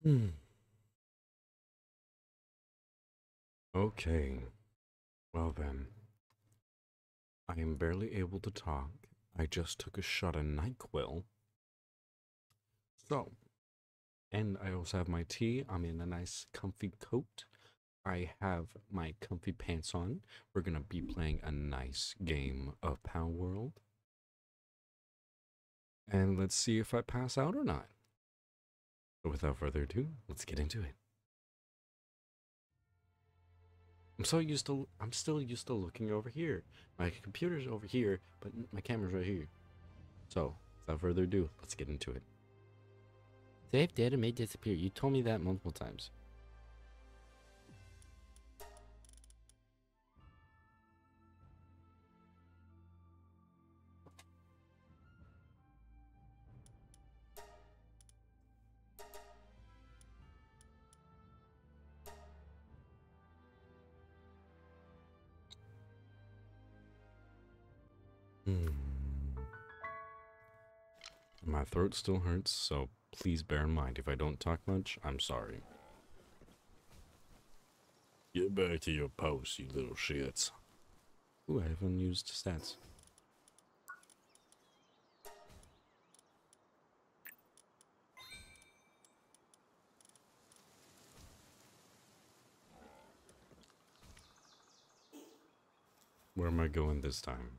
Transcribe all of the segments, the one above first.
Hmm. Okay. Well then, I am barely able to talk. I just took a shot of NyQuil. So, and I also have my tea. I'm in a nice comfy coat. I have my comfy pants on. We're gonna be playing a nice game of PalWorld. And let's see if I pass out or not. But without further ado, let's get into it. I'm still used to looking over here. My computer's over here, but my camera's right here. So, without further ado, let's get into it. Save data may disappear. You told me that multiple times. Hmm. My throat still hurts, so please bear in mind if I don't talk much, I'm sorry. Get back to your post, you little shits. Ooh, I have unused stats. Where am I going this time?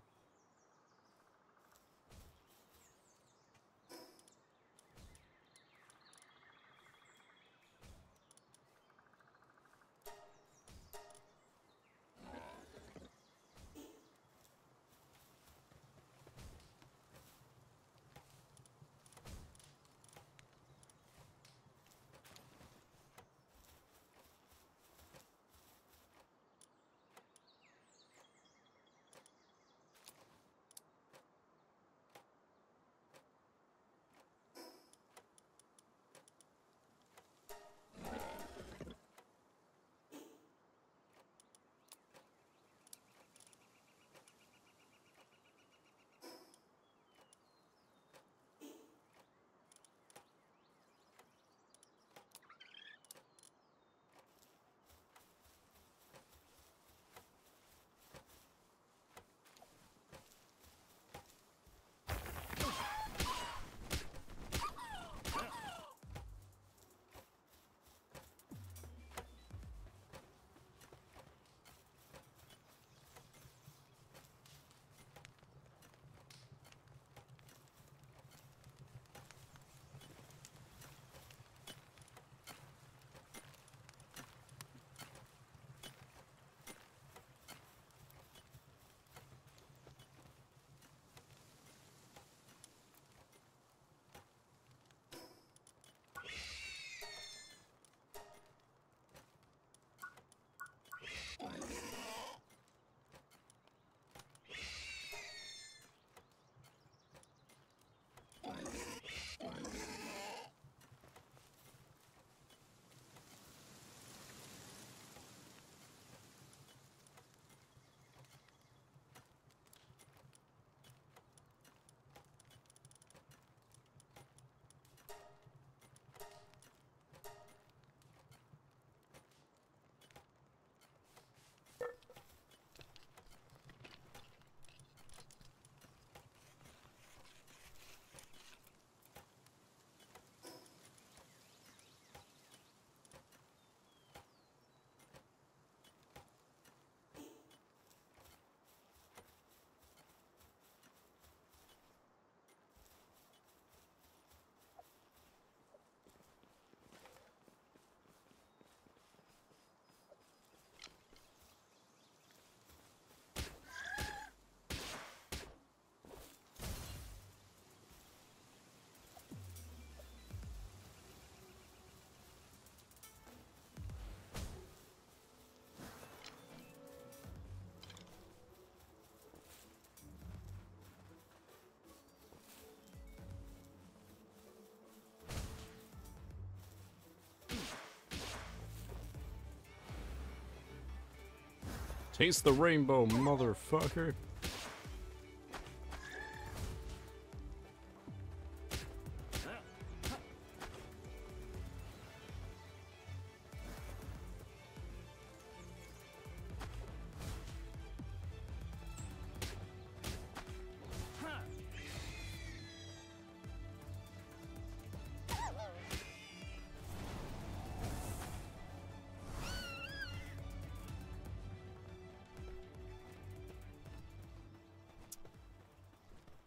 Taste the rainbow, motherfucker.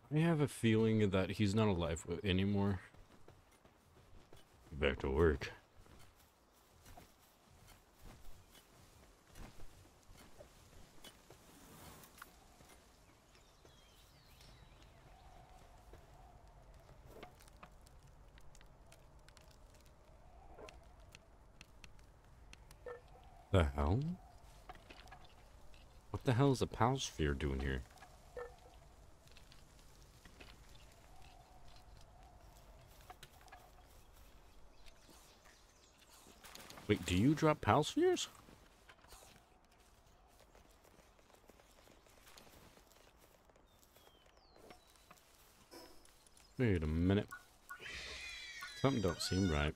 I have a feeling that he's not alive anymore. Back to work. The hell? What the hell is a PalSphere doing here? Wait, do you drop PalSpheres? Wait a minute. Something don't seem right.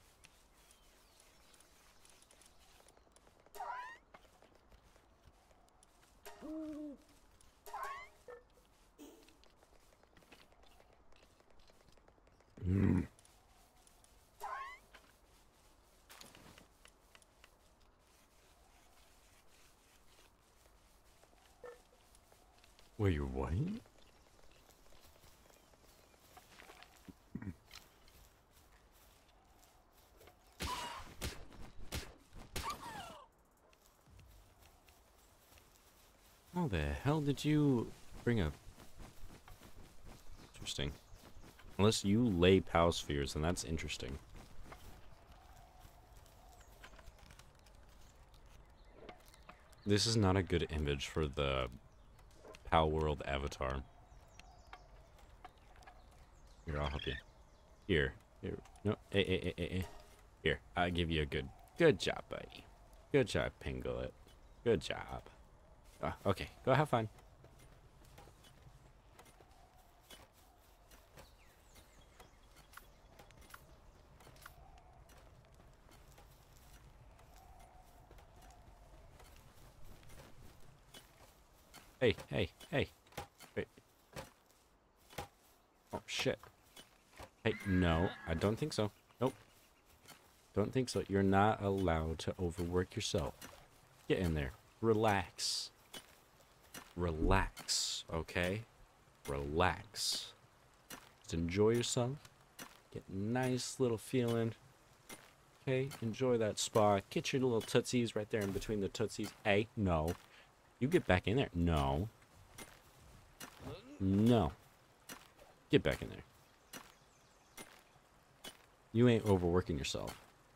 Wait, you're what? How the hell did you bring a... Interesting. Unless you lay PalSpheres, then that's interesting. This is not a good image for the PalWorld avatar. Here, I'll help you. Here. No, Here, I'll give you a good job, buddy. Good job, Pinglet. Good job. Okay, go have fun. Hey. Wait. Oh, shit. Hey, no, I don't think so. Nope. Don't think so. You're not allowed to overwork yourself. Get in there. Relax. Relax, okay? Relax. Just enjoy yourself. Get a nice little feeling. Okay, enjoy that spa. Get your little tootsies right there in between the tootsies. Hey, no. You get back in there. No. No. Get back in there. You ain't overworking yourself.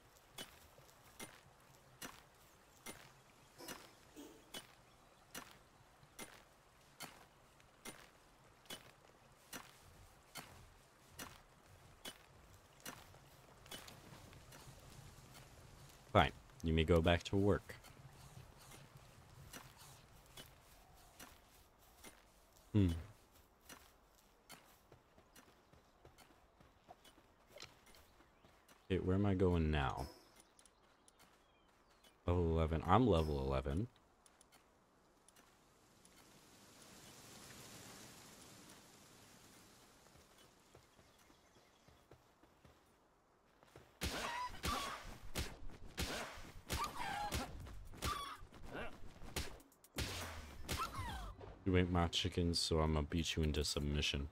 Fine. You may go back to work. Okay, where am I going now? Level 11. I'm level 11. You ain't my chicken, so I'm gonna beat you into submission.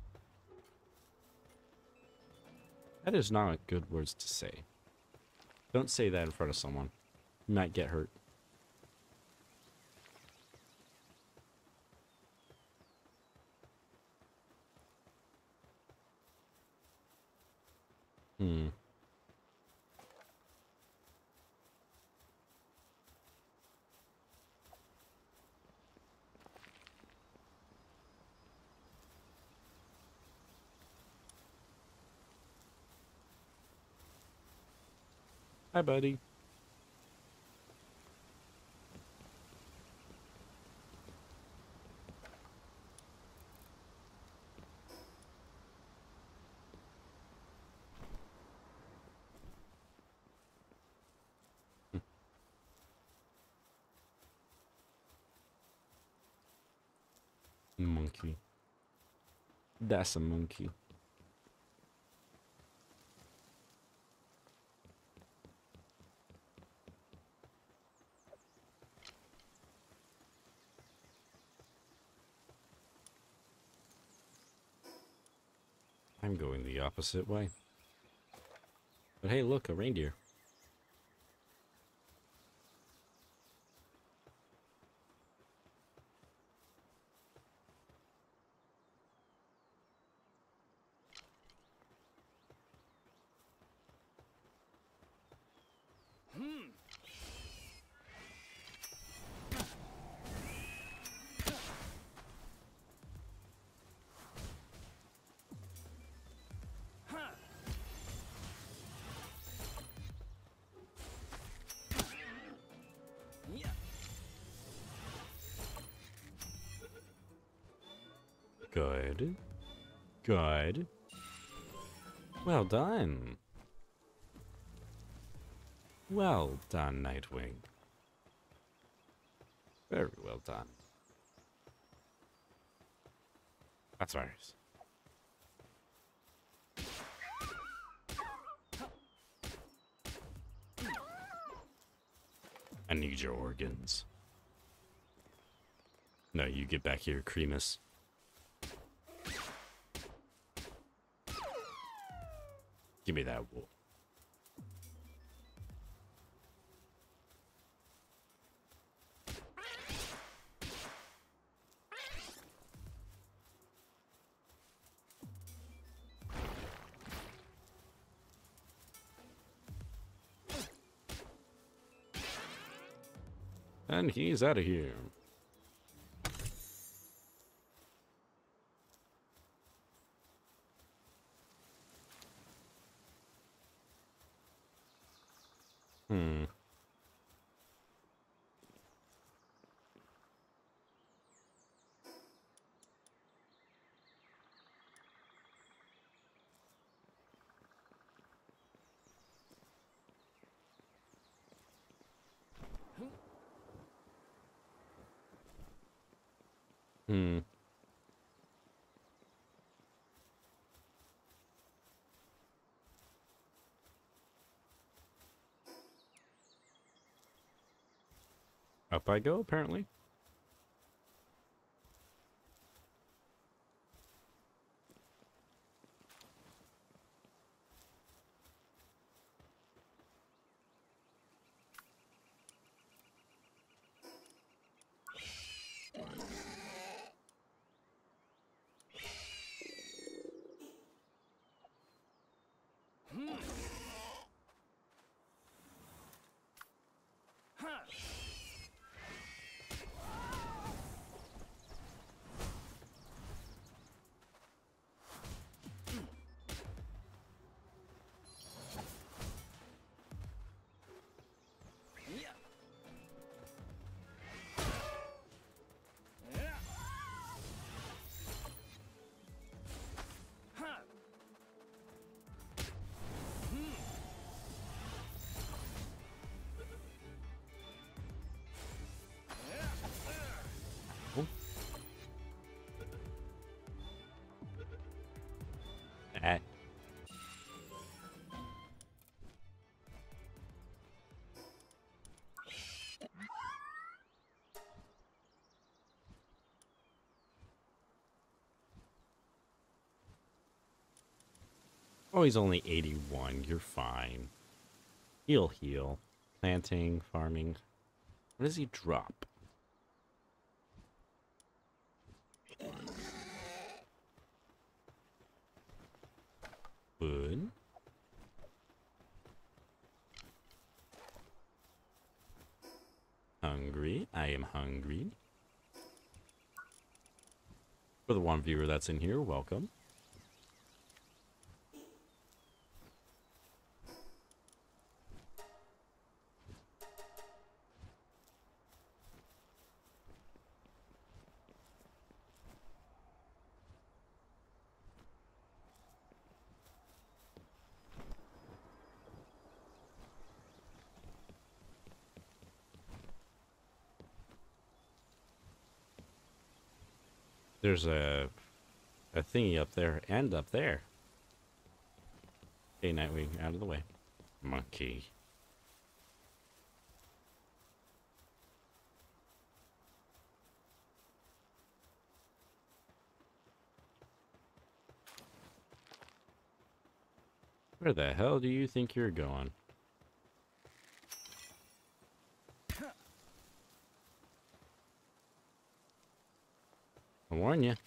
That is not good words to say. Don't say that in front of someone. You might get hurt. Hi, buddy. Monkey. That's a monkey. I'm going the opposite way. But hey, look, a reindeer. Good. Good. Well done. Well done, Nightwing. Very well done. That's ours. I need your organs. No, you get back here, Cremus. Give me that wool. And he's out of here. Hmm. Hmm. Up I go, apparently. Eh. Oh, he's only 81. You're fine. He'll heal. Planting, farming. What does he drop? Good. Hungry. I am hungry. For the one viewer that's in here, welcome. There's a thingy up there and up there. Okay, Nightwing, out of the way. Monkey. Where the hell do you think you're going? I warn you.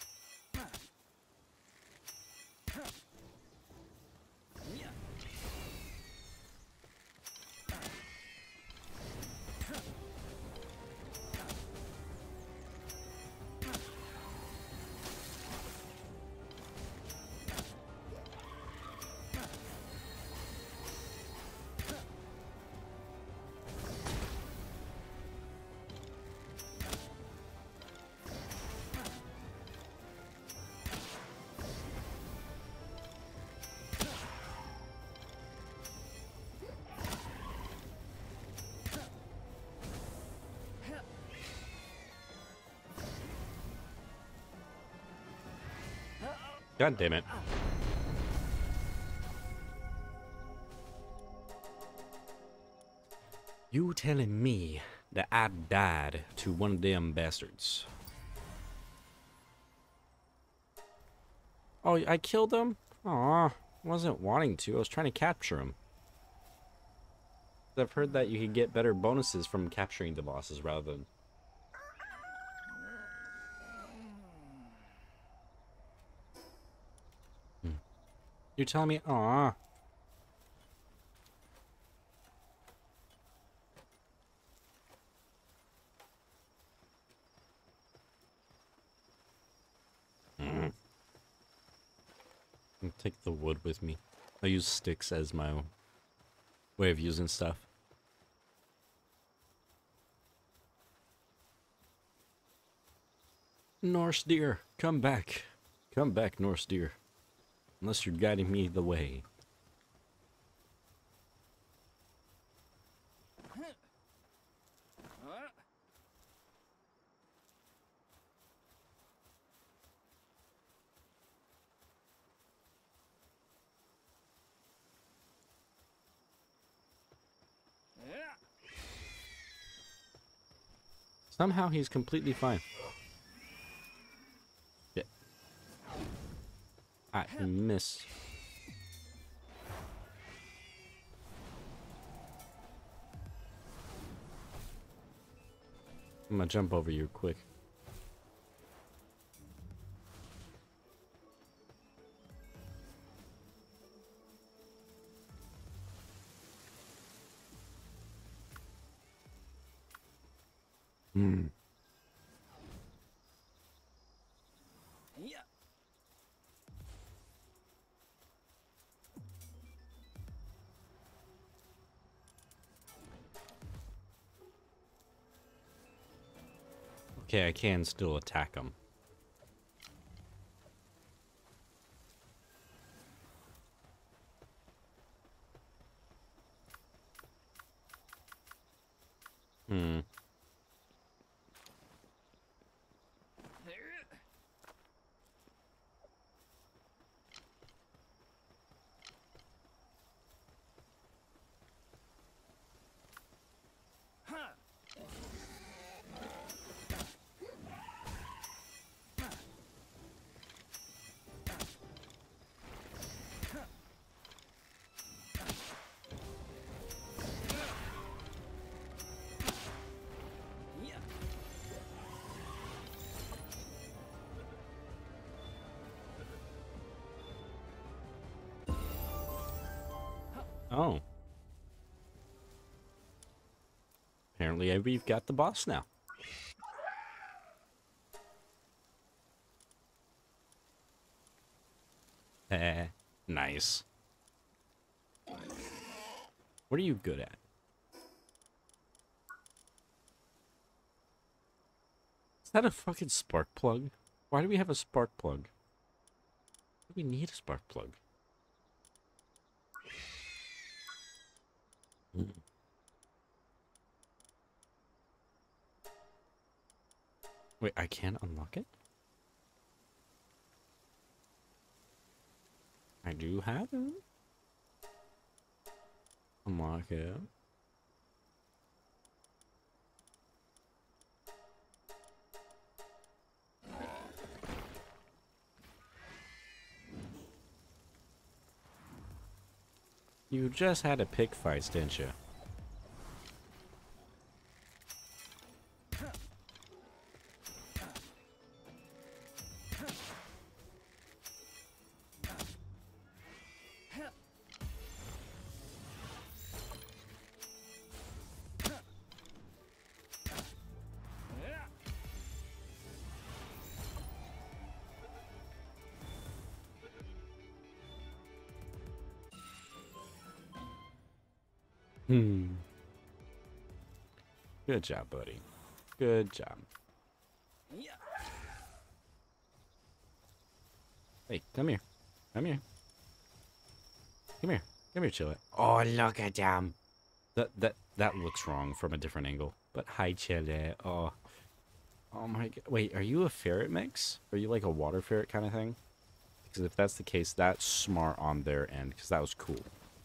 God damn it. You telling me that I died to one of them bastards? Oh, I killed him? Aw, wasn't wanting to. I was trying to capture him. I've heard that you can get better bonuses from capturing the bosses rather than... You're telling me, aw. I'll take the wood with me. I use sticks as my way of using stuff. Norse deer, come back. Come back, Norse deer. Unless you're guiding me the way. Somehow he's completely fine. Yeah. I miss. I'm gonna jump over you quick. Hmm. Okay, I can still attack him. Hmm. Oh. Apparently we've got the boss now. Nice. What are you good at? Is that a fucking spark plug? Why do we have a spark plug? Why do we need a spark plug? Mm. Wait, I can't unlock it? I do have it. Unlock it. You just had a pig fight, didn't you? Hmm. Good job, buddy. Good job. Hey, come here. Come here. Come here. Come here, Chile. Oh, look at him. That looks wrong from a different angle. But hi, Chile. Oh. Oh my god. Wait, are you a ferret mix? Are you like a water ferret kind of thing? Because if that's the case, that's smart on their end. Because that was cool.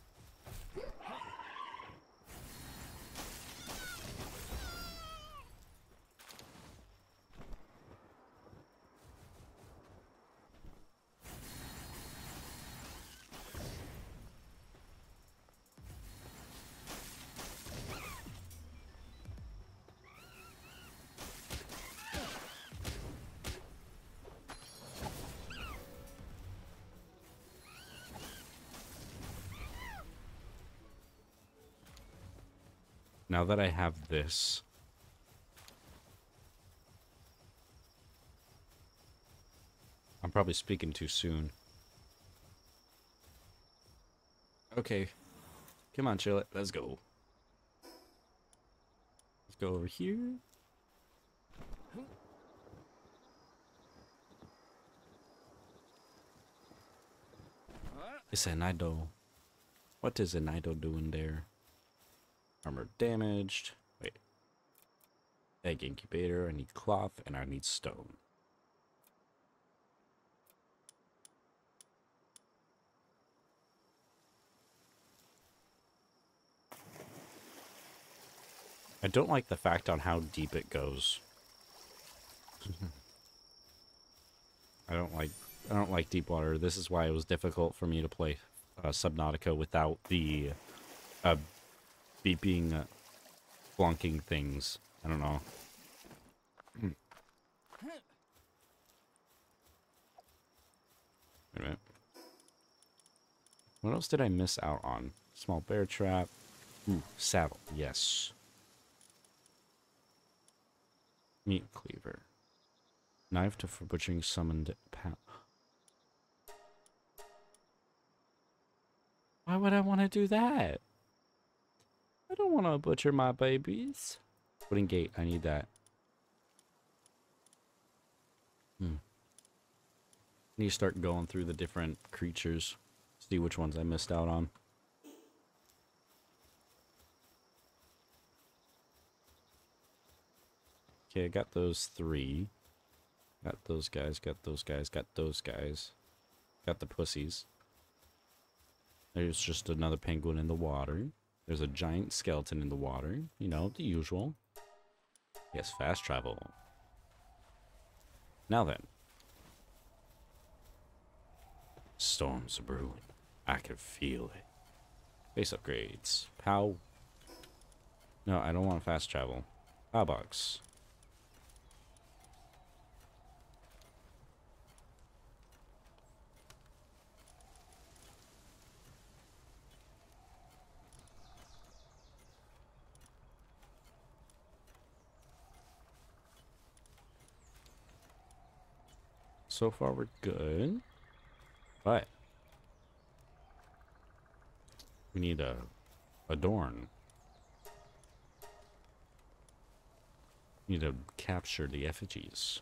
Now that I have this, I'm probably speaking too soon. Okay. Come on, chill it. Let's go. Let's go over here. It's an idol. What is an idol doing there? Armor damaged. Wait. Egg incubator. I need cloth and I need stone. I don't like the fact on how deep it goes. I don't like deep water. This is why it was difficult for me to play Subnautica without the beeping, flunking things. I don't know. Wait a minute. What else did I miss out on? Small bear trap. Ooh, saddle. Yes. Meat cleaver. Knife for butchering summoned pal. Why would I want to do that? I don't want to butcher my babies. Wooden gate. I need that. Need to start going through the different creatures. See which ones I missed out on. Okay, I got those 3. Got those guys, got those guys, got those guys. Got the pussies. There's just another penguin in the water. There's a giant skeleton in the water. You know, the usual. Yes, fast travel. Now then. Storms are brewing. I can feel it. Base upgrades. Pow. No, I don't want fast travel. Pow box. So far we're good. But we need a adorn. We need to capture the effigies.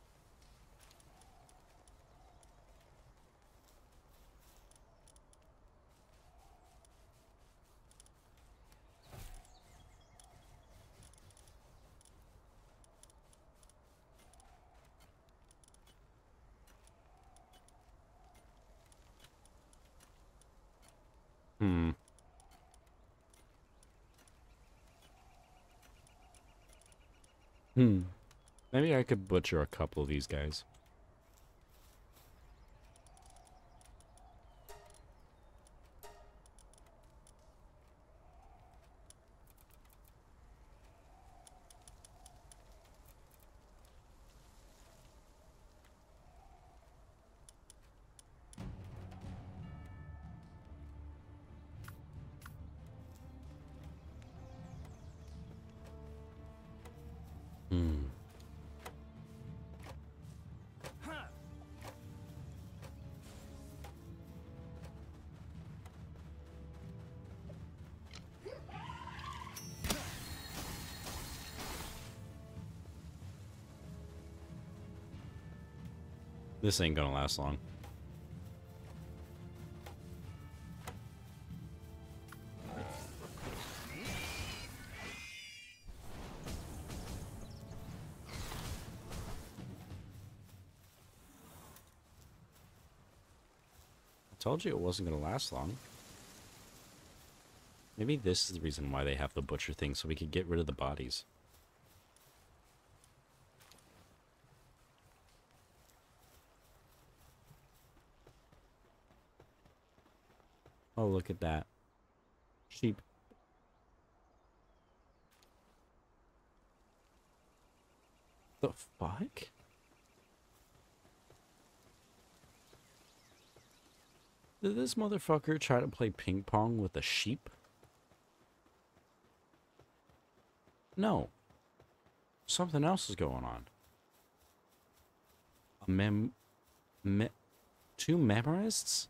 Maybe I could butcher a couple of these guys. This ain't gonna last long. I told you it wasn't gonna last long. Maybe this is the reason why they have the butcher thing, so we could get rid of the bodies. Oh, look at that. Sheep. The fuck? Did this motherfucker try to play ping pong with a sheep? No. Something else is going on. Two memorists?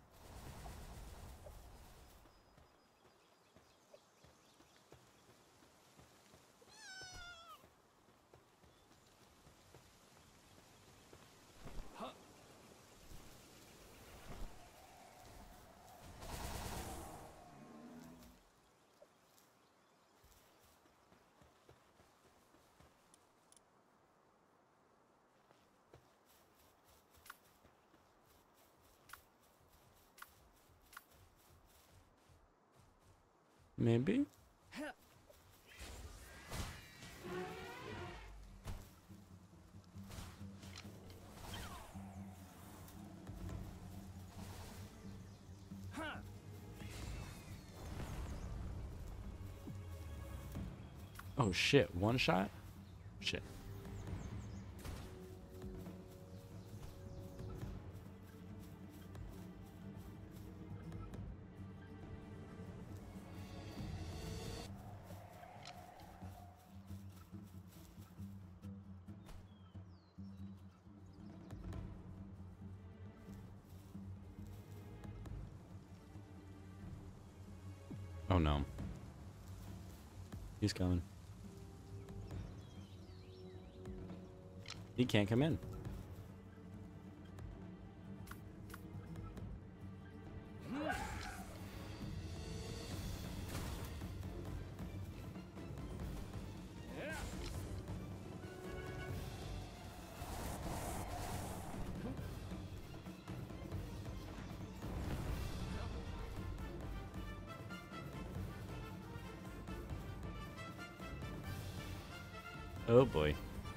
Maybe? Oh shit, one shot? Shit. Oh no. He's coming. He can't come in. Oh boy.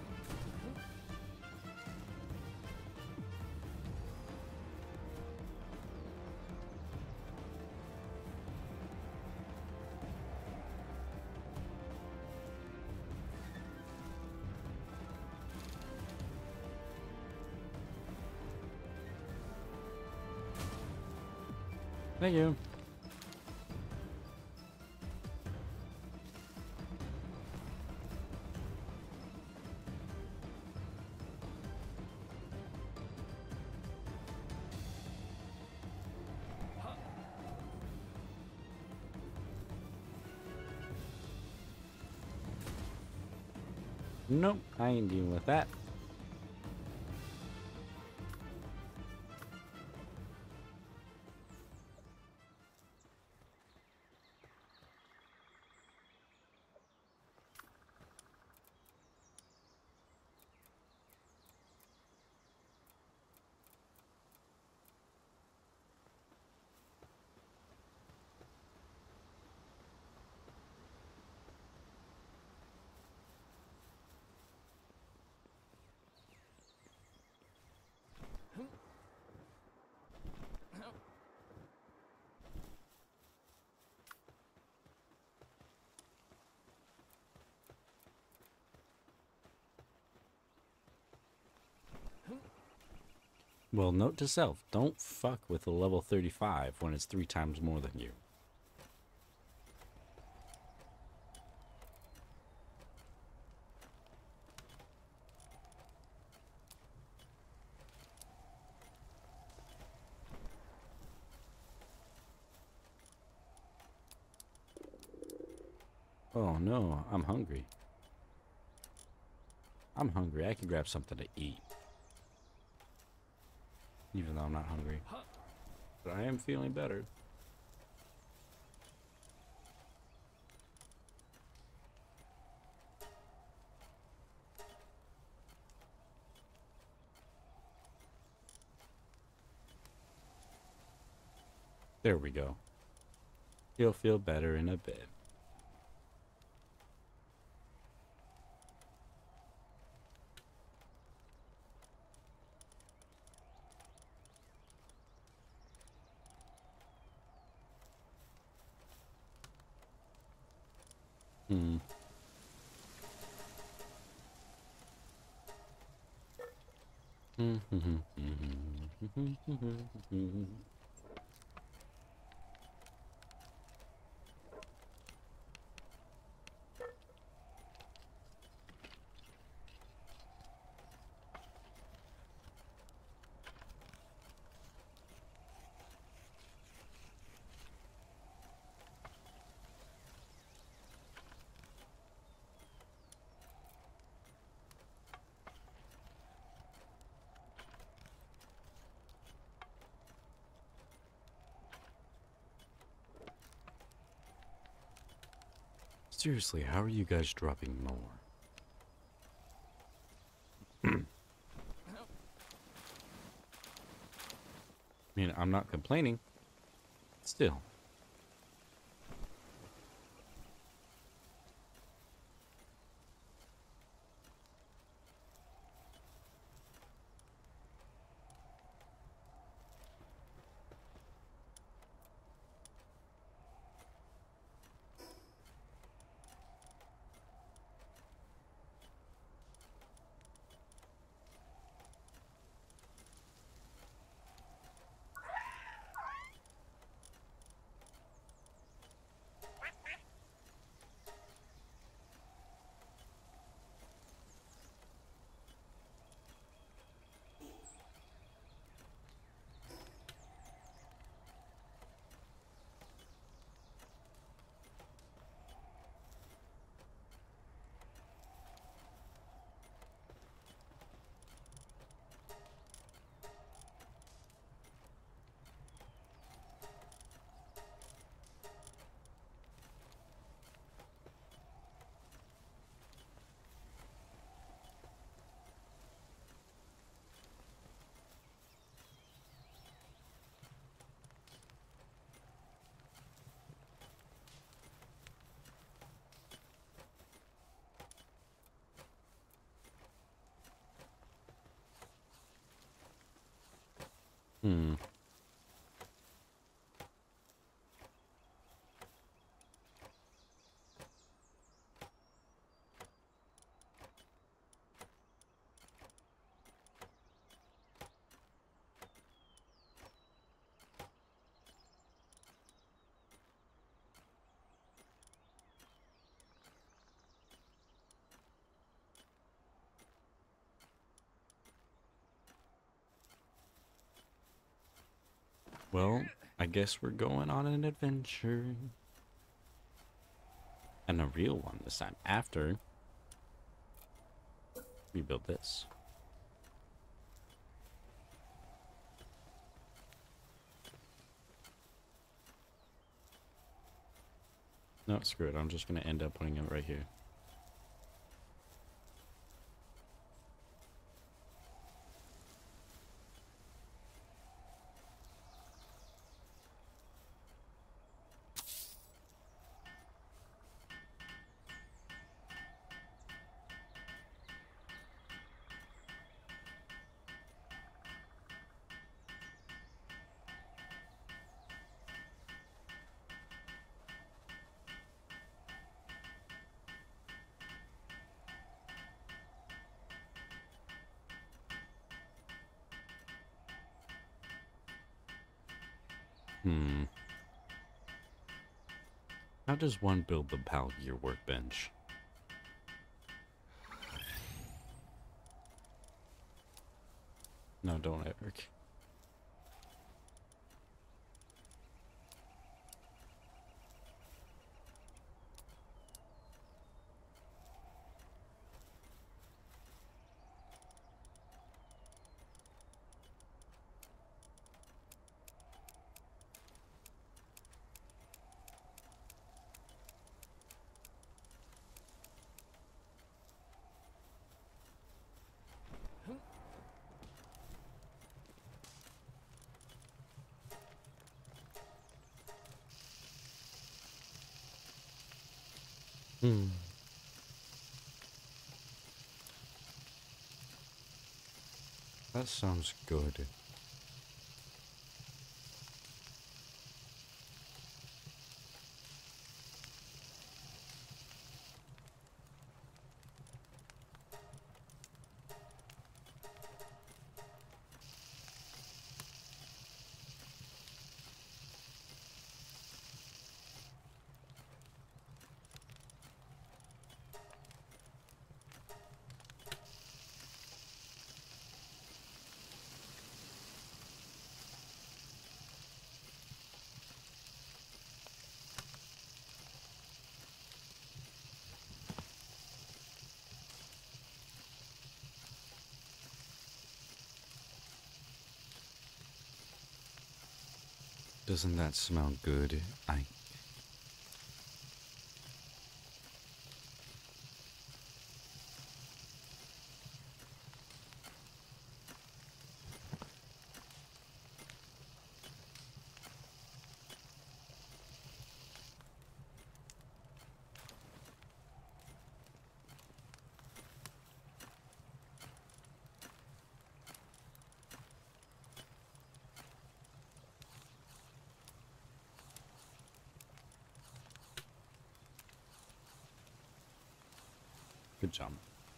Thank you. Nope, I ain't dealing with that. Well, note to self, don't fuck with a level 35 when it's 3 times more than you. Oh no, I'm hungry. I'm hungry. I can grab something to eat. even though I'm not hungry. But I am feeling better. There we go. You'll feel better in a bit. Hmm. Seriously, how are you guys dropping more? I mean, I'm not complaining. Still. Hmm. Well, I guess we're going on an adventure. And a real one this time, after we build this. No, screw it. I'm just going to end up putting it right here. Hmm. How does one build the PAL gear workbench? No, don't, Eric. Hmm. That sounds good. Doesn't that smell good? Good job.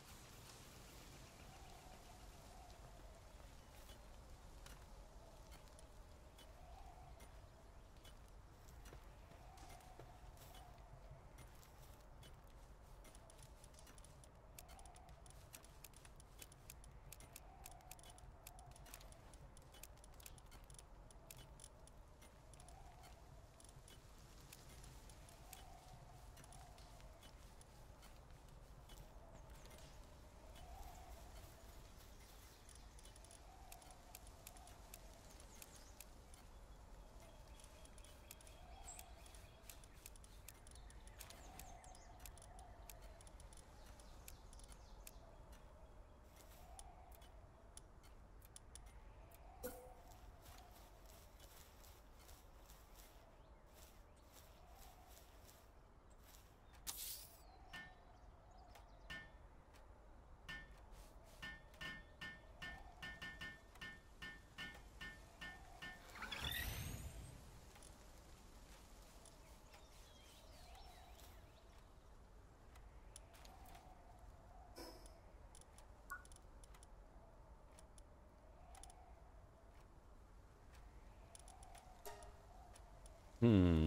Hmm.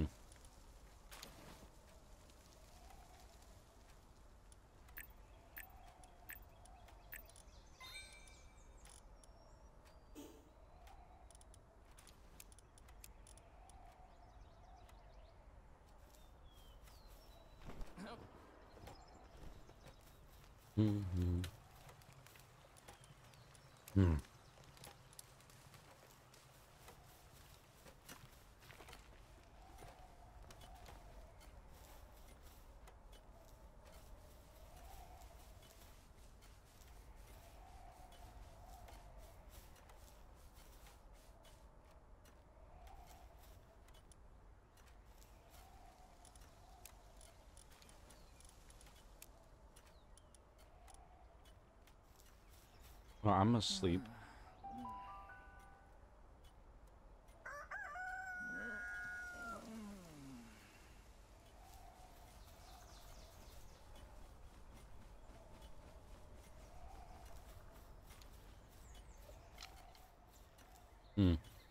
Mm-hmm. Hmm. Well, I'm asleep. Hmm.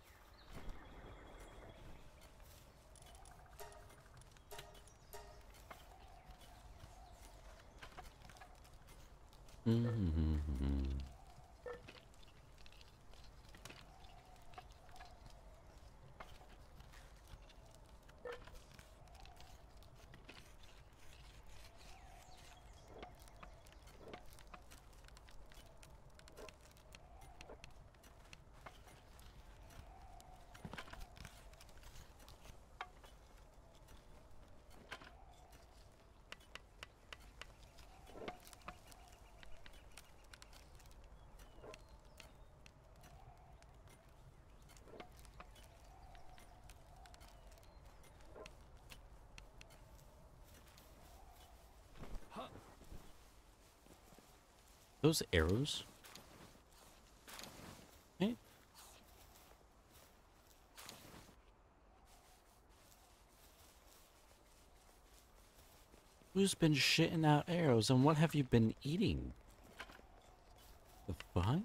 Mm-hmm. Those arrows? Hey. Who's been shitting out arrows and what have you been eating? The fuck?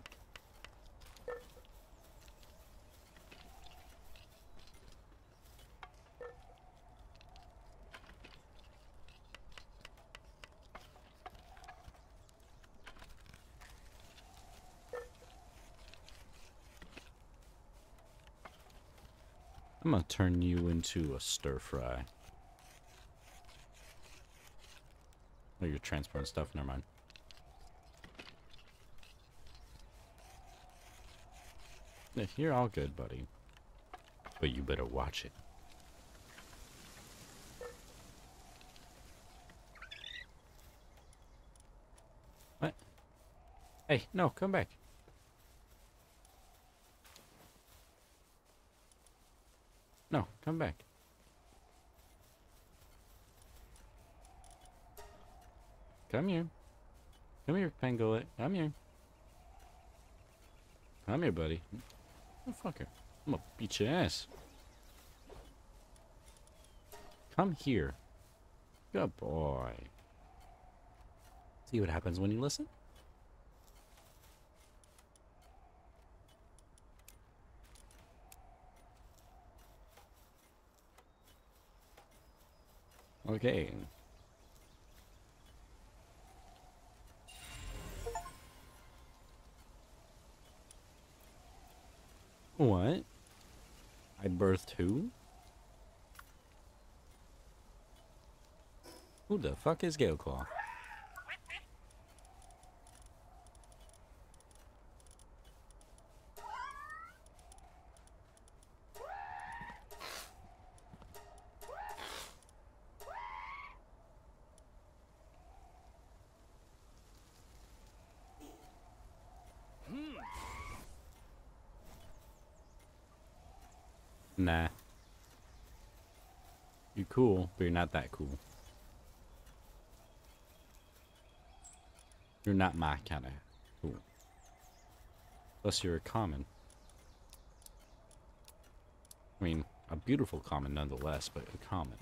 I'm gonna turn you into a stir fry. Oh, you're transporting stuff, never mind. Yeah, you're all good, buddy. But you better watch it. What? Hey, no, come back. No, come back. Come here. Come here, Pangolin. Come here. Come here, buddy. Oh, fucker. I'm gonna beat your ass. Come here. Good boy. See what happens when you listen? Okay. What? I birthed who? Who the fuck is Galeclaw? Nah. You're cool, but you're not that cool. You're not my kind of cool. Plus you're a common. I mean, a beautiful common nonetheless, but a common.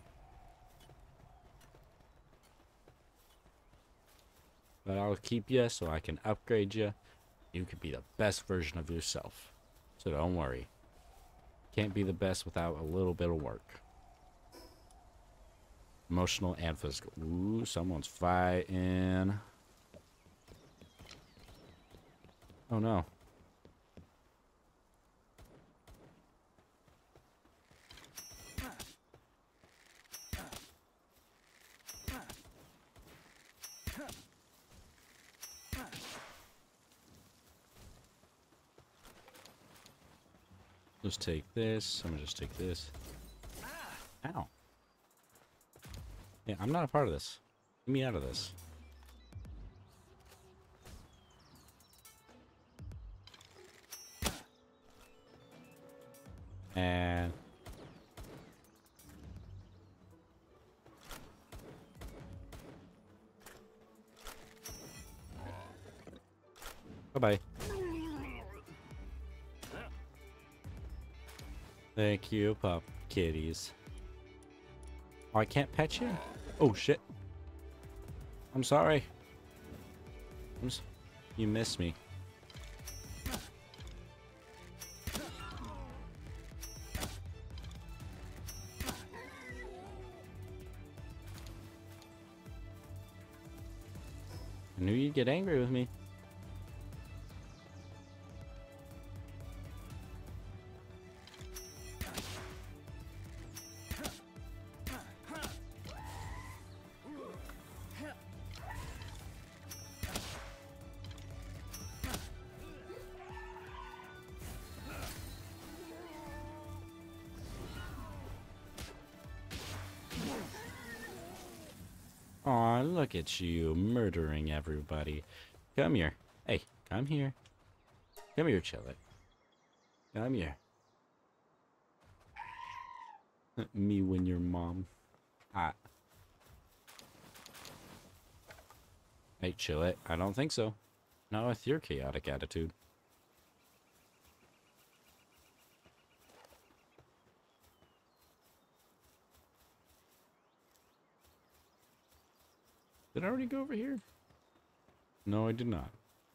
But I'll keep you so I can upgrade you. You could be the best version of yourself. So don't worry. Can't be the best without a little bit of work. Emotional and physical. Ooh, someone's fighting. Oh no. Just take this. I'm gonna just take this. Ow. Yeah, I'm not a part of this. Get me out of this. And bye-bye. Thank you, pup kitties. Oh, I can't pet you? Oh, shit. I'm sorry. You miss me. I knew you'd get angry with me. Aw, look at you murdering everybody. Come here. Hey, come here. Come here, Chillet. Come here. Me when your mom. Ah. Hey, Chillet. I don't think so. Not with your chaotic attitude. Did I already go over here? No, I did not.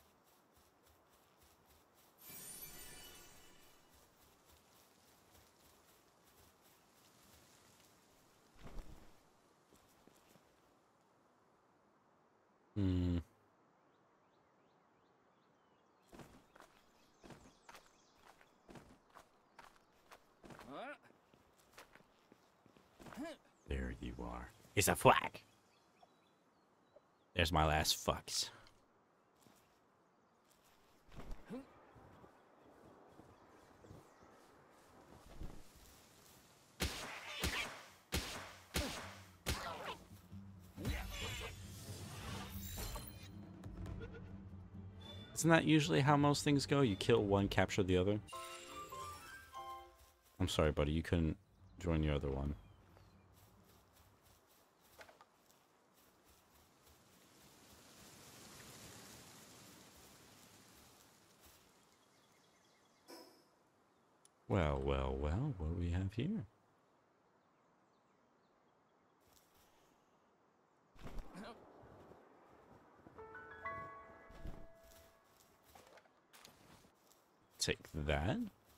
Hmm. There you are. It's a flag. There's my last fucks. Isn't that usually how most things go? You kill one, capture the other? I'm sorry, buddy. You couldn't join the other one. Well, well, well. What do we have here? Take that.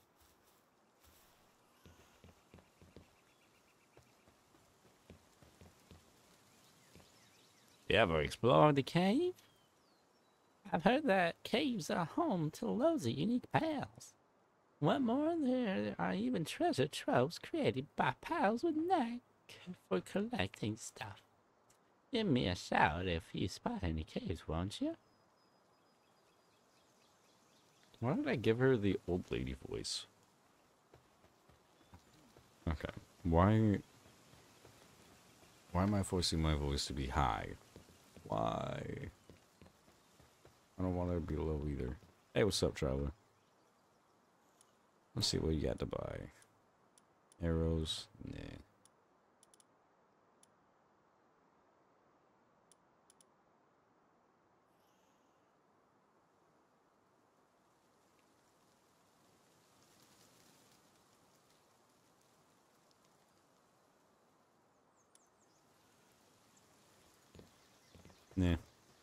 You ever explored the cave? I've heard that caves are home to loads of unique pals. What more, there are even treasure troves created by pals with knack for collecting stuff. Give me a shout if you spot any caves, won't you? Why did I give her the old lady voice? Okay. Why am I forcing my voice to be high? Why? I don't want her to be low either. Hey, what's up, traveler? Let's see what you got to buy. Arrows? Nah. Nah.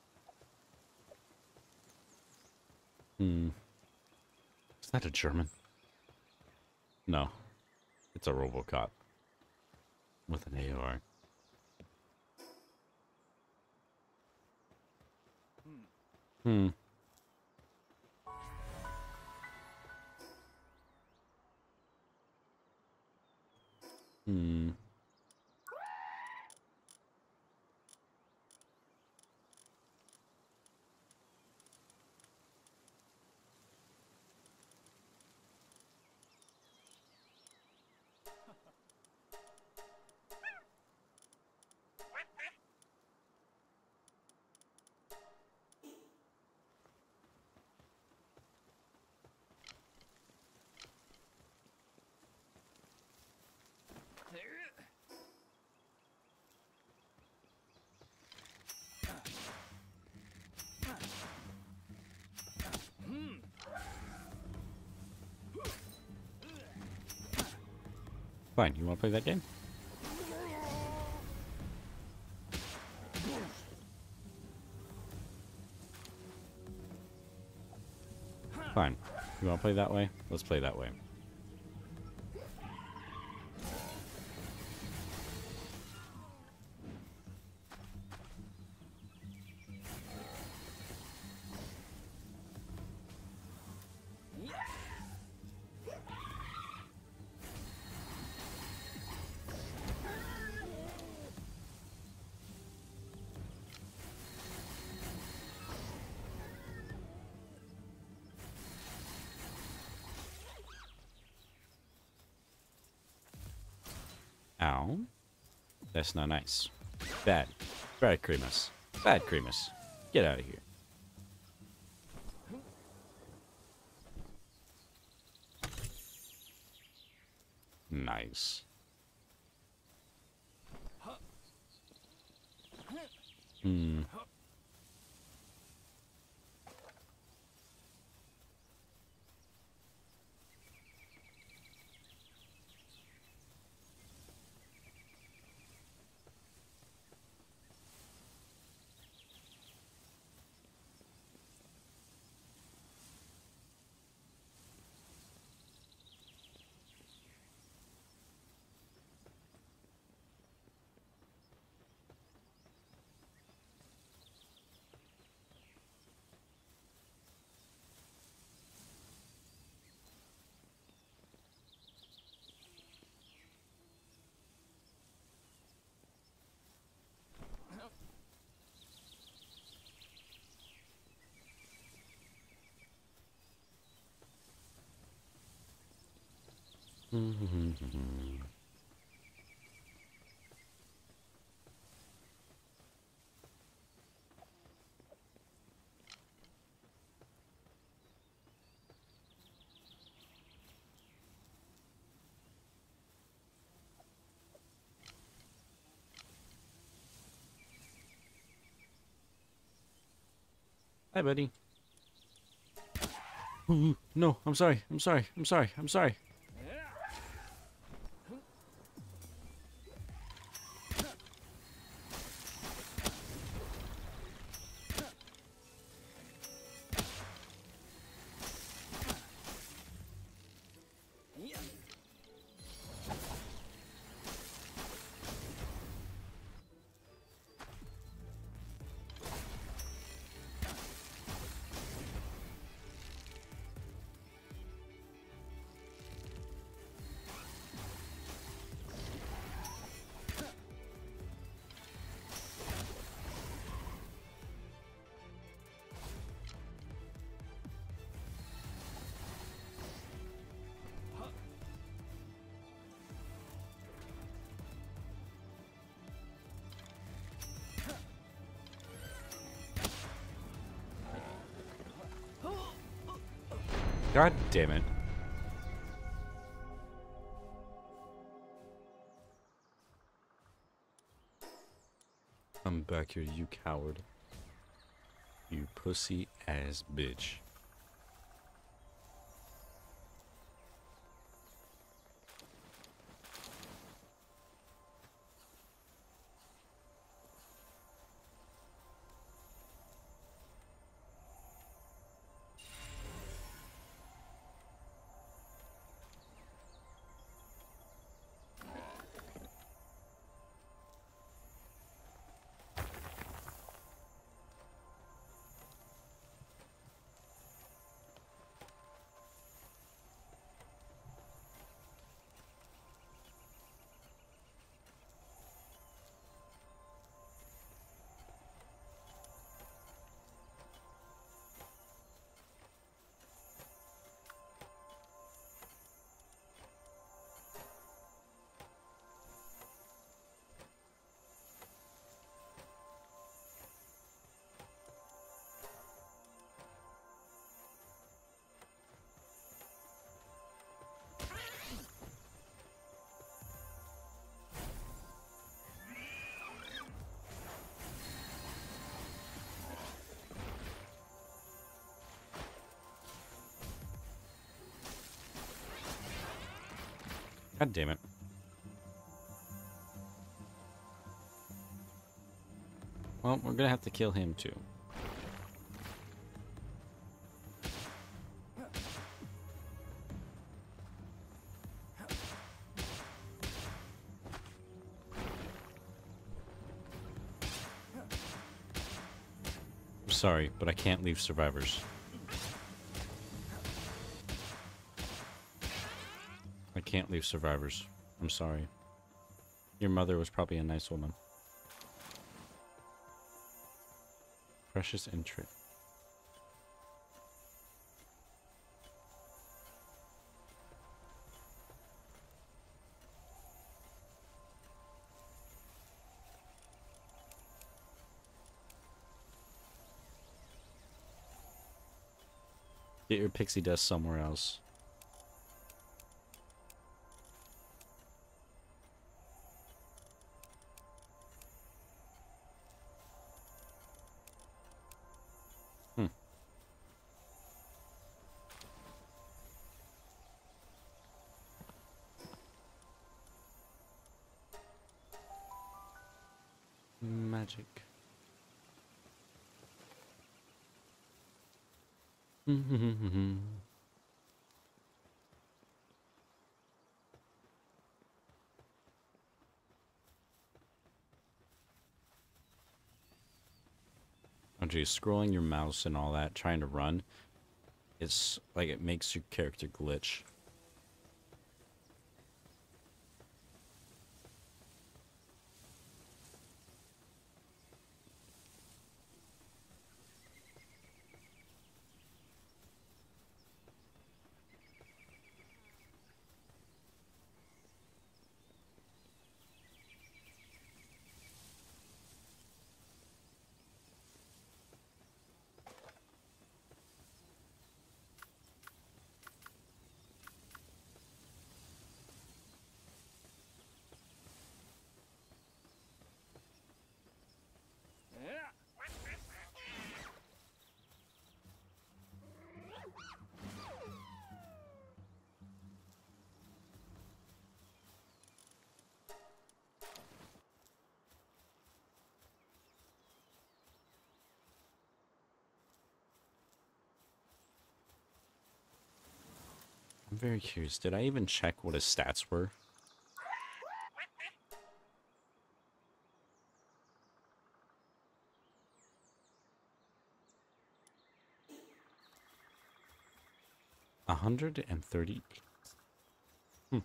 Is that a German? No. It's a Robocop. With an AR. Hmm. Hmm. Fine, you want to play that game? Fine. You want to play that way? Let's play that way. Ow. That's not nice. Bad. Bad Creamus. Bad Creamus. Get out of here. Nice. Hmm. Hi, buddy. Ooh, no, I'm sorry. I'm sorry. I'm sorry. I'm sorry. God damn it. I'm back here, you coward. You pussy ass bitch. God damn it. Well, we're gonna have to kill him too. I'm sorry, but I can't leave survivors. I can't leave survivors. I'm sorry. Your mother was probably a nice woman. Precious entry. Get your pixie dust somewhere else. Magic. Oh geez, scrolling your mouse and all that, trying to run, it's like it makes your character glitch. very curious. Did I even check what his stats were? $130. Hmm.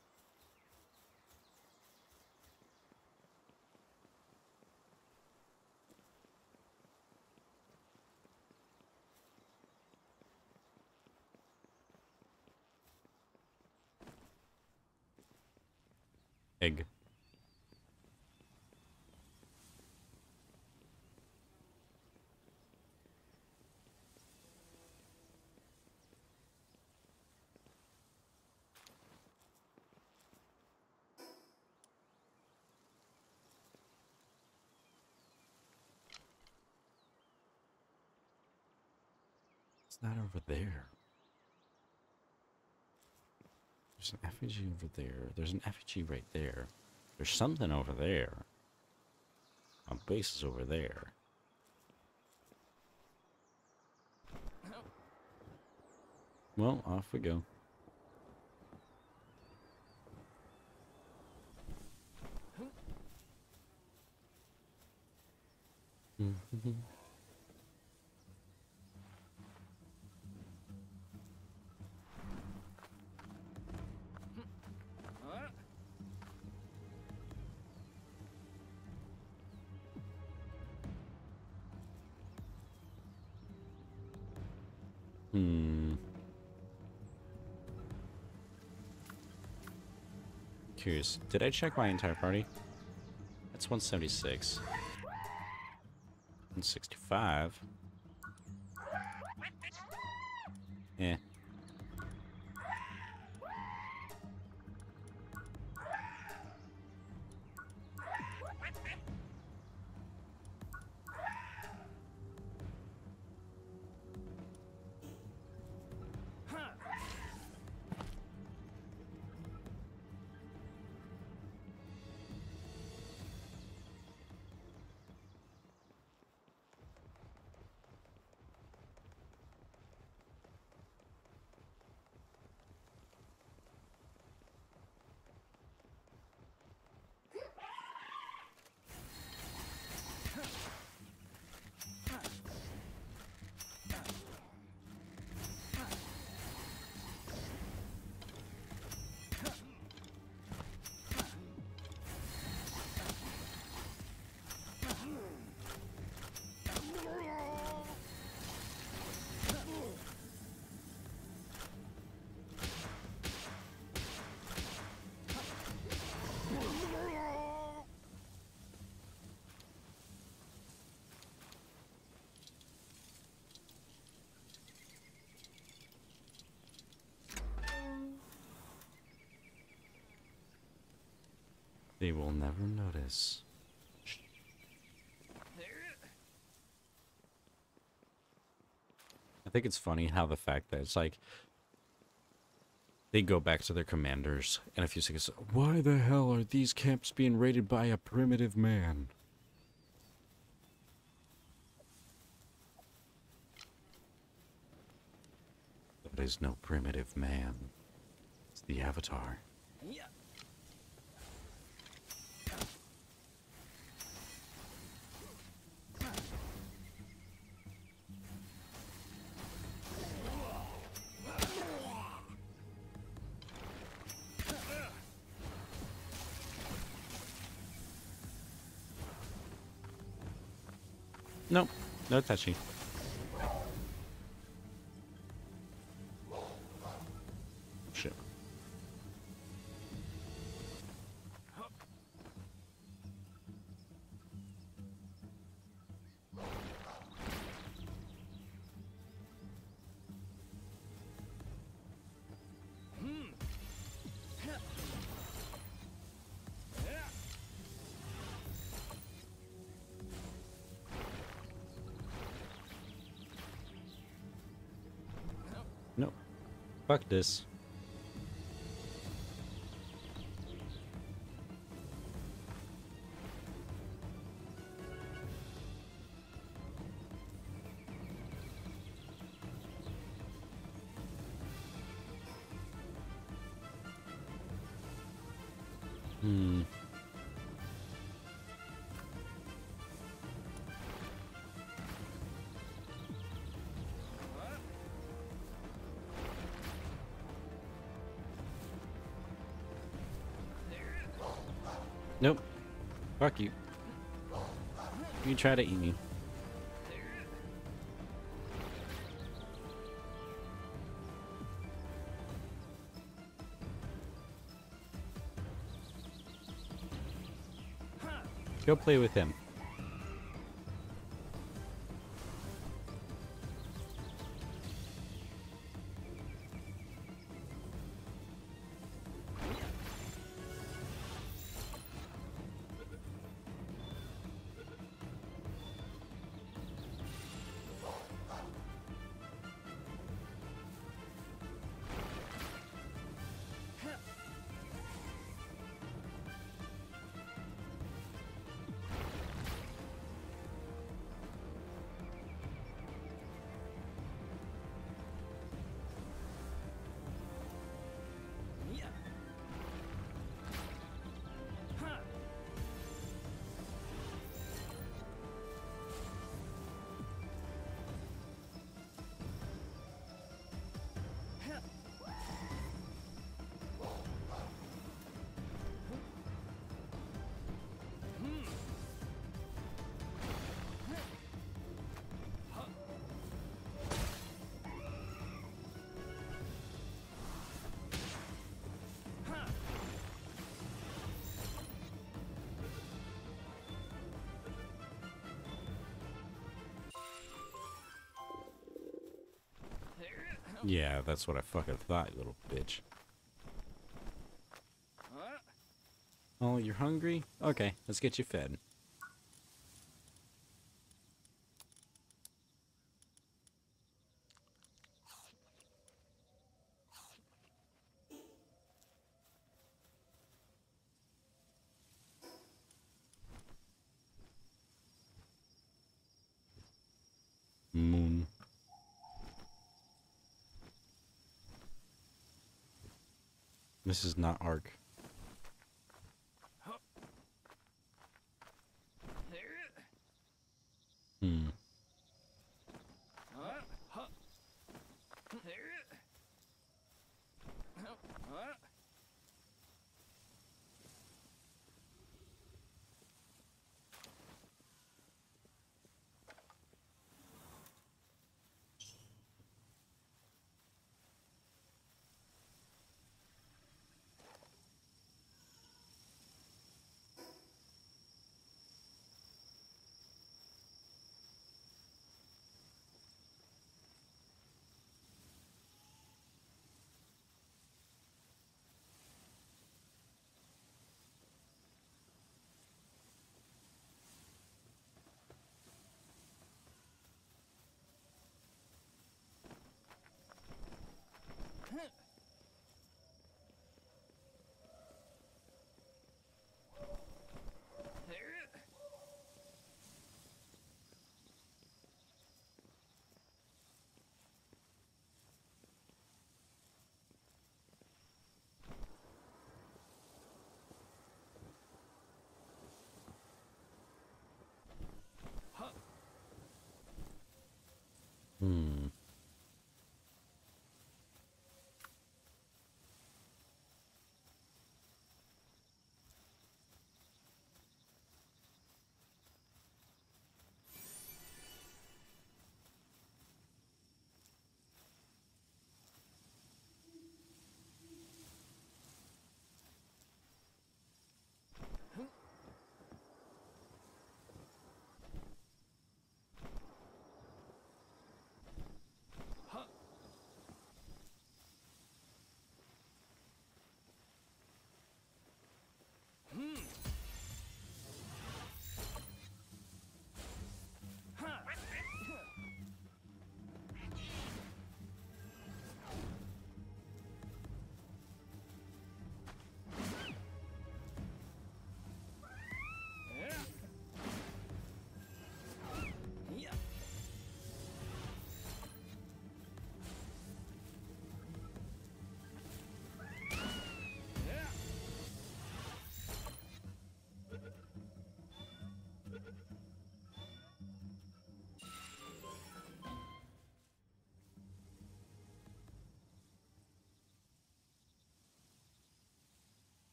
Egg. It's not over there. There's an effigy over there. There's an effigy right there. There's something over there. My base is over there. Well, off we go. Curious. Did I check my entire party? That's 176. 165. Eh. They will never notice. I think it's funny how the fact that it's like they go back to their commanders in a few seconds. Why the hell are these camps being raided by a primitive man? That is no primitive man. It's the Avatar. Nope, no touchy. Shit. Nope. Fuck this. Hmm. Nope. Fuck you. You try to eat me. Go play with him. Yeah, that's what I fucking thought, you little bitch. Oh, you're hungry? Okay, let's get you fed. Moon. This is not Ark. Hmm. Hmm.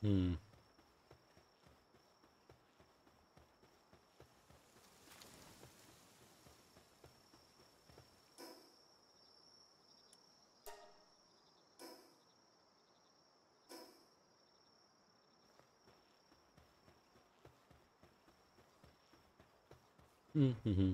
Hmm. Mm-hmm.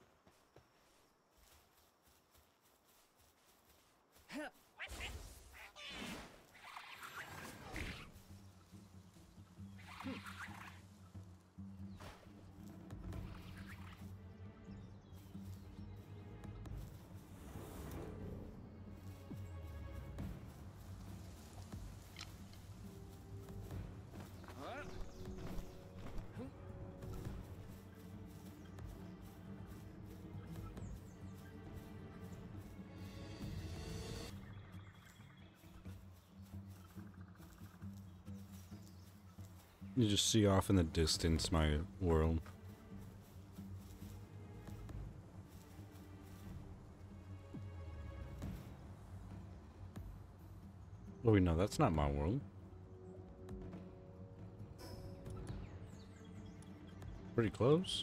You just see off in the distance my world. Oh wait, no, that's not my world. Pretty close.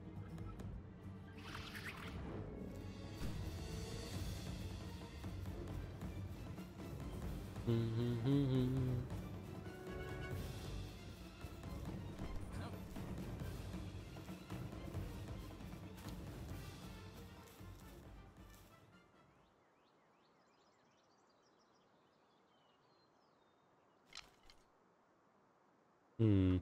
Hmm.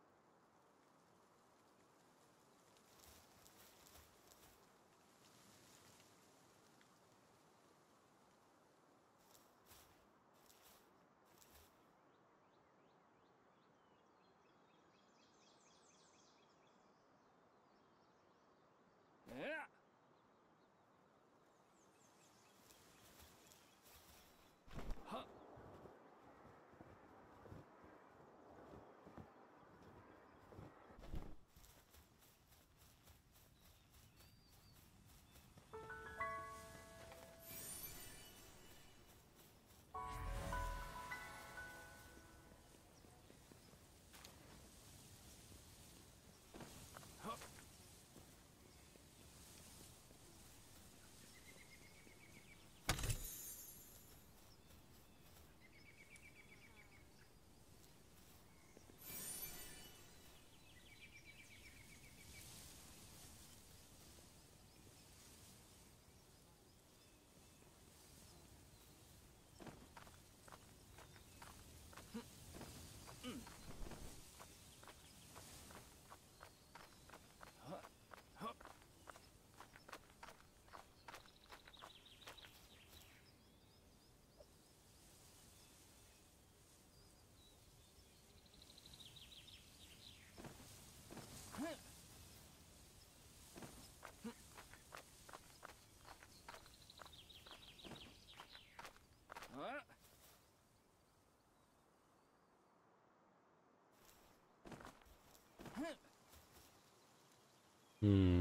Hmm.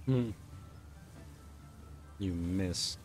Hmm. You miss.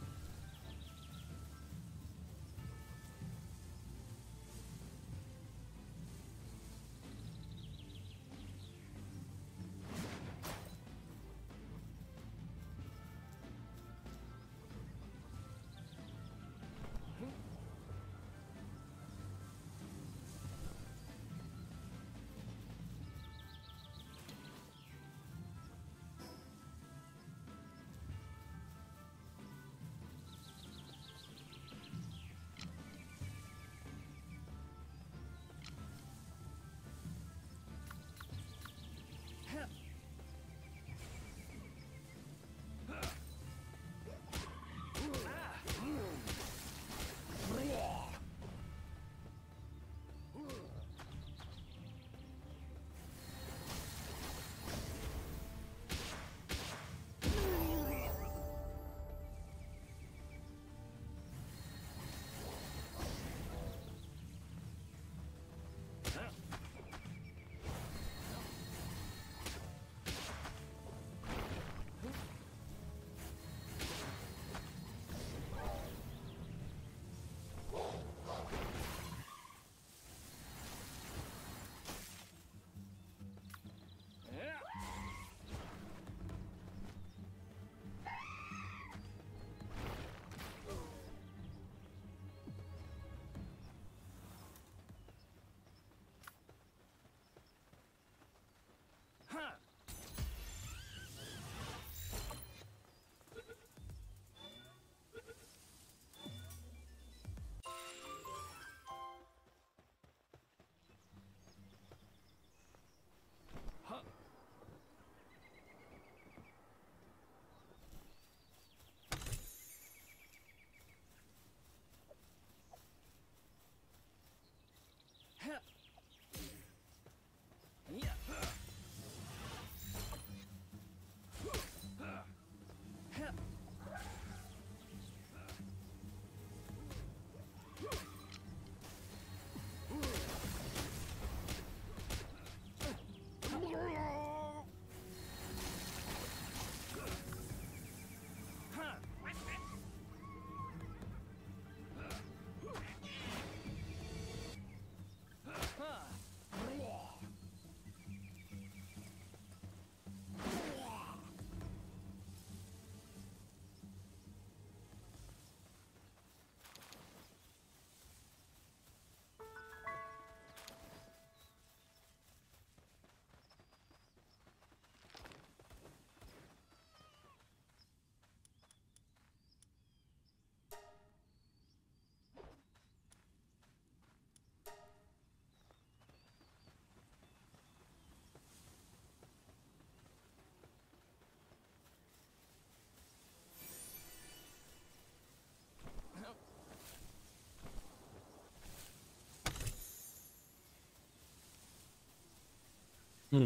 Hmm.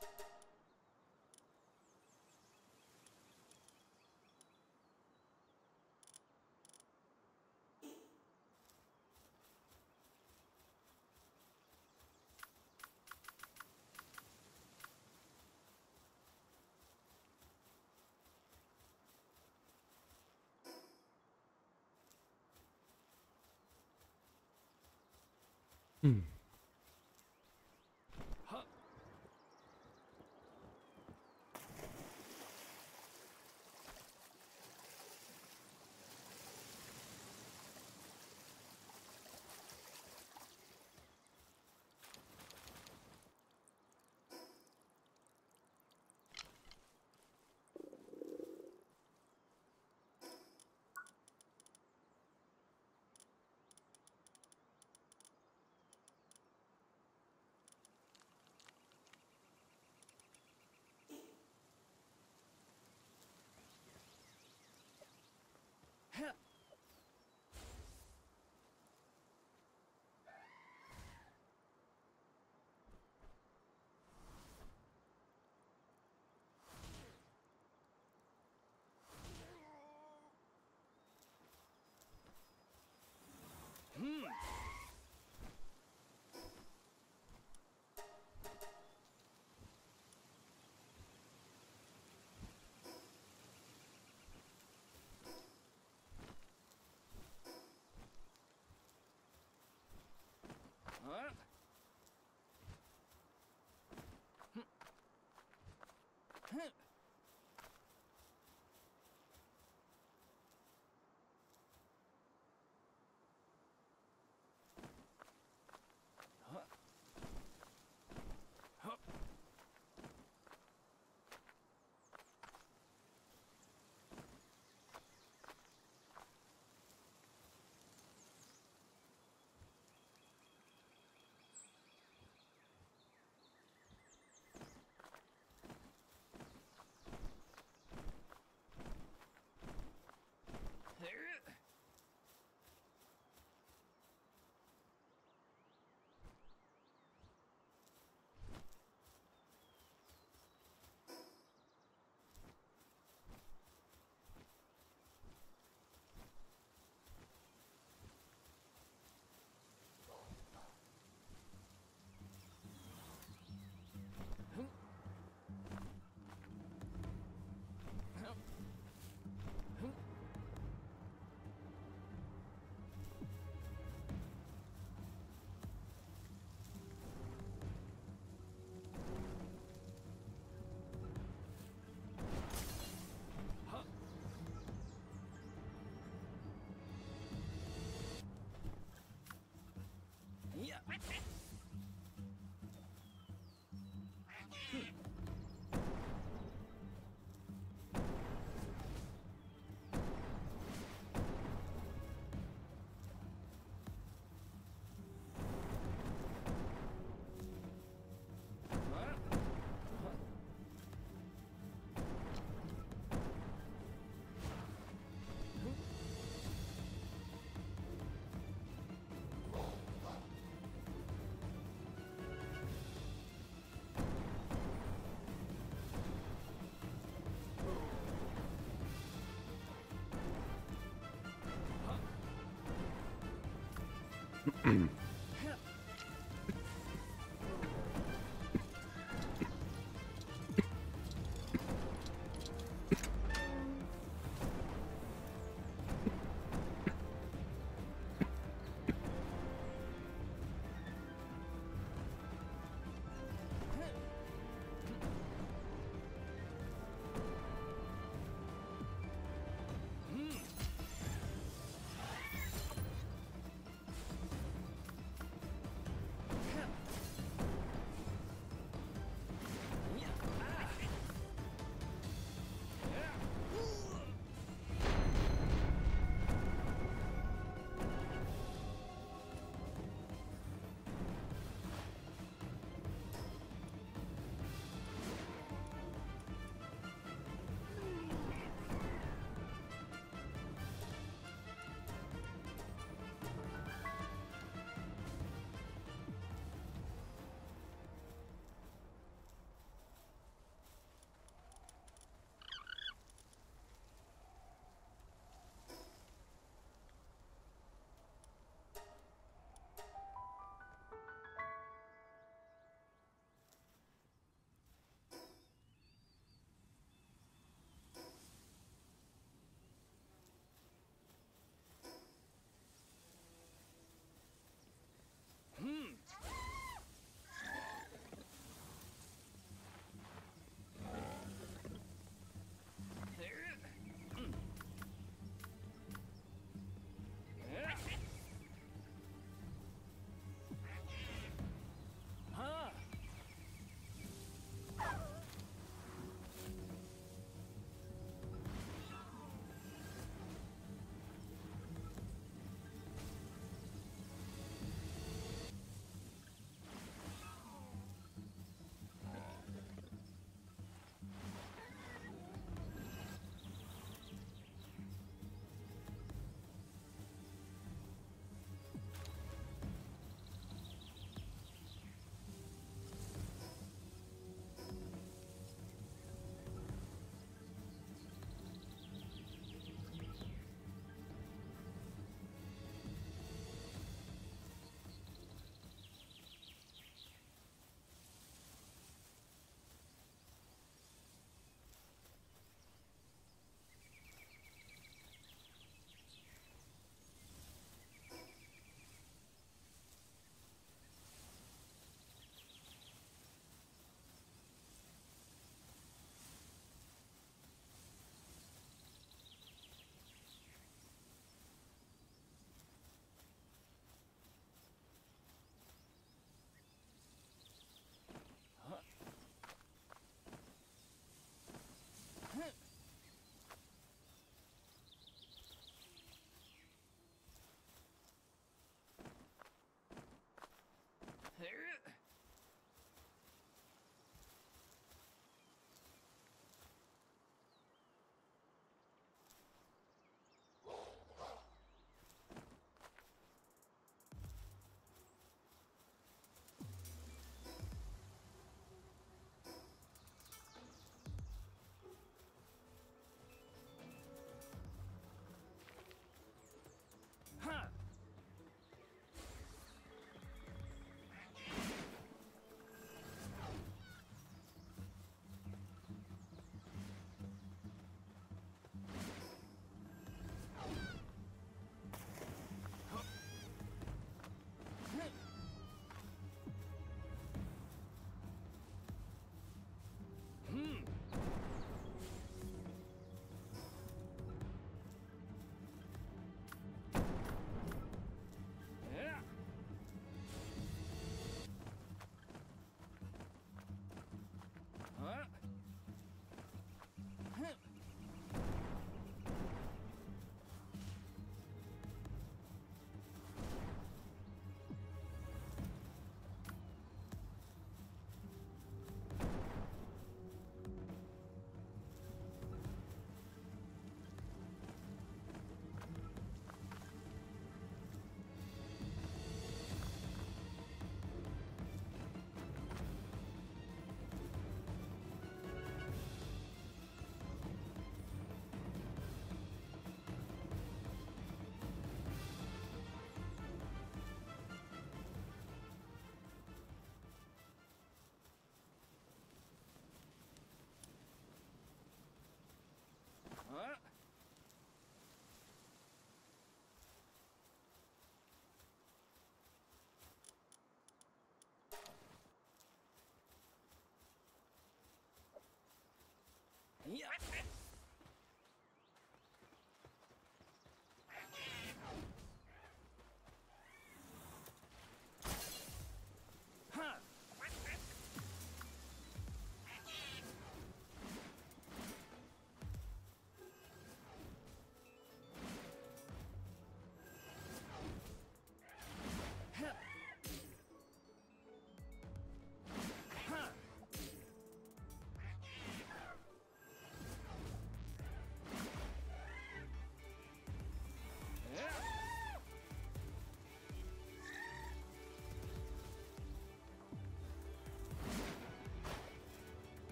Hmm.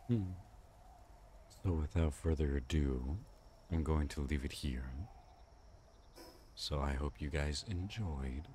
Hmm. So without further ado, I'm going to leave it here. So I hope you guys enjoyed.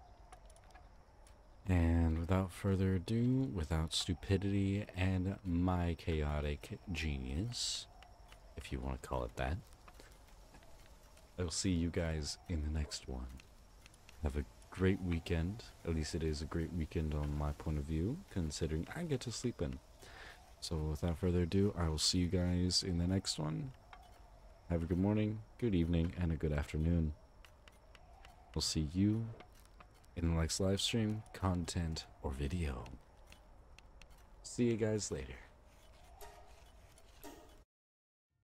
And without further ado, without stupidity and my chaotic genius, if you want to call it that, I'll see you guys in the next one. Have a great weekend. At least it is a great weekend on my point of view, considering I get to sleep in. So without further ado, I will see you guys in the next one. Have a good morning, good evening, and a good afternoon. We'll see you in the next live stream, content, or video. See you guys later.